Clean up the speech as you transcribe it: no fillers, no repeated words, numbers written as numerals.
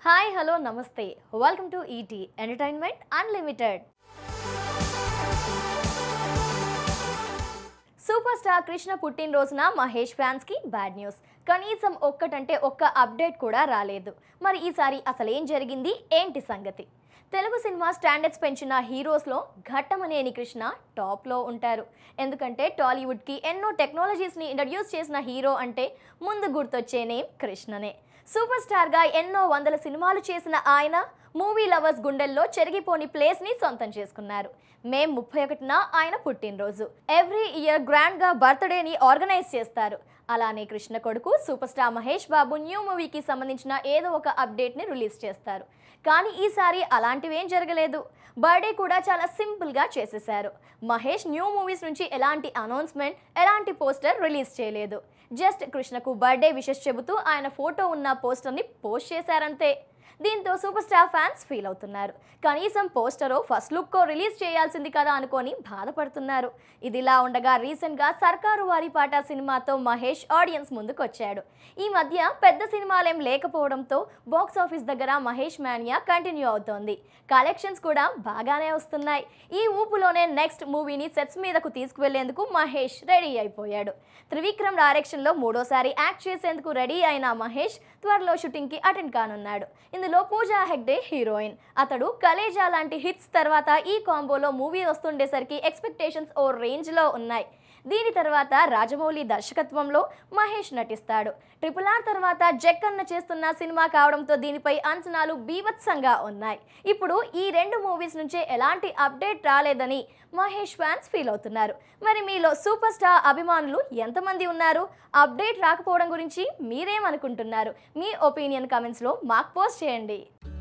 Hi hello నమస్తే welcome to ET Entertainment Unlimited. Superstar Krishna పుట్టినరోజున Mahesh fans కి bad news. కనీసం ఒక్కటంటే ఒక్క అప్డేట్ కూడా రాలేదు. మరి ఈసారి అసలు ఏం జరిగింది, ఏంటి సంగతి? తెలుగు సినిమా స్టాండర్డ్స్ పెంచిన హీరోస్లో ఘట్టమనేని కృష్ణ టాప్లో ఉంటారు. ఎందుకంటే టాలీవుడ్కి ఎన్నో టెక్నాలజీస్ని ఇంట్రడ్యూస్ చేసిన హీరో అంటే ముందు గుర్తొచ్చే నేమ్ కృష్ణనే. సూపర్ స్టార్గా ఎన్నో వందల సినిమాలు చేసిన ఆయన మూవీ లవర్స్ గుండెల్లో చెరిగిపోని ప్లేస్ని సొంతం చేసుకున్నారు. మే 31న ఆయన పుట్టినరోజు. ఎవ్రీ ఇయర్ గ్రాండ్గా బర్త్డేని ఆర్గనైజ్ చేస్తారు. అలానే కృష్ణ కొడుకు superstar Mahesh Babu new మూవీకి సంబంధించిన ఏదో ఒక అప్డేట్ని రిలీజ్ చేస్తారు. కానీ ఈసారి అలాంటివేం జరగలేదు. బర్త్డే కూడా చాలా సింపుల్గా చేసేశారు. మహేష్ న్యూ మూవీస్ నుంచి ఎలాంటి అనౌన్స్మెంట్, ఎలాంటి పోస్టర్ రిలీజ్ చేయలేదు. జస్ట్ కృష్ణకు బర్త్డే విషెస్ చెబుతూ ఆయన ఫోటో ఉన్న పోస్టర్ని పోస్ట్ చేశారంతే. దీంతో సూపర్ స్టార్ ఫ్యాన్స్ ఫీల్ అవుతున్నారు. కనీసం పోస్టరో ఫస్ట్ లుక్కో రిలీజ్ చేయాల్సింది కదా అనుకొని బాధపడుతున్నారు. ఇదిలా ఉండగా రీసెంట్గా సర్కారు వారి పాట సినిమాతో మహేష్ ఆడియన్స్ ముందుకు వచ్చాడు. ఈ మధ్య పెద్ద సినిమాలేం లేకపోవడంతో బాక్స్ ఆఫీస్ దగ్గర మహేష్ మానియా కంటిన్యూ అవుతోంది. కలెక్షన్స్ కూడా బాగానే వస్తున్నాయి. ఈ ఊపులోనే నెక్స్ట్ మూవీని సెట్స్ మీదకు తీసుకువెళ్లేందుకు మహేష్ రెడీ అయిపోయాడు. త్రివిక్రమ్ డైరెక్షన్లో మూడోసారి యాక్ట్ చేసేందుకు రెడీ అయిన మహేష్ త్వరలో షూటింగ్కి అటెండ్ కానున్నాడు. ఇందులో పూజా హెగ్డే హీరోయిన్. అతడు కలేజా లాంటి హిట్స్ తర్వాత ఈ కాంబోలో మూవీ వస్తుండేసరికి ఎక్స్పెక్టేషన్స్ ఓ రేంజ్లో ఉన్నాయి. దీని తర్వాత రాజమౌళి దర్శకత్వంలో మహేష్ నటిస్తాడు. RRR తర్వాత జక్కన్న చేస్తున్న సినిమా కావడంతో దీనిపై అంచనాలు బీభత్సంగా ఉన్నాయి. ఇప్పుడు ఈ రెండు మూవీస్ నుంచే ఎలాంటి అప్డేట్ రాలేదని మహేష్ ఫ్యాన్స్ ఫీల్ అవుతున్నారు. మరి మీలో సూపర్ స్టార్ అభిమానులు ఎంతమంది ఉన్నారు? అప్డేట్ రాకపోవడం గురించి మీరేమనుకుంటున్నారు? మీ ఒపీనియన్ కమెంట్స్లో మాకు పోస్ట్ చేయండి.